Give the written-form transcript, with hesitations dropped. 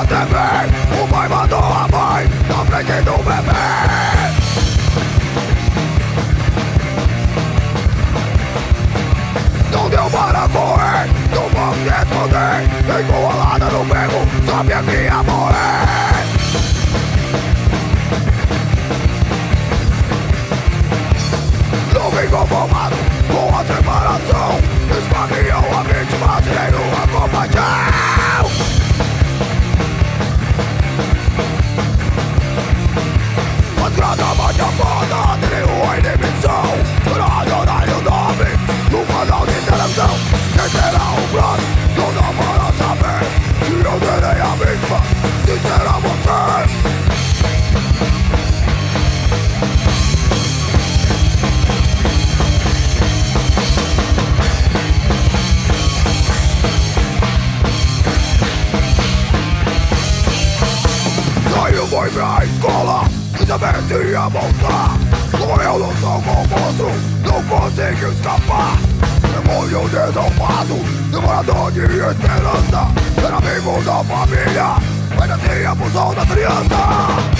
TV, o pai mandou a mãe na frente do bebê. Não deu para correr, não vou se esconder. Encurralada no beco, sabia que ia morrer. Não vim conformado com a separação. Esfaqueou a vítima, zero a compaixão. Mas gradamente a foda deu a inhibição. Racionário o nome do canal de televisão. Quem será o plano? Não dá para saber. Se eu serei a vítima, se será você. Foi pra escola e saber se ia voltar. Correu no som com o monstro, não conseguiu escapar. Demônio desarmado, devorador de esperança. Era amigo da família, mas assim a fusão da criança.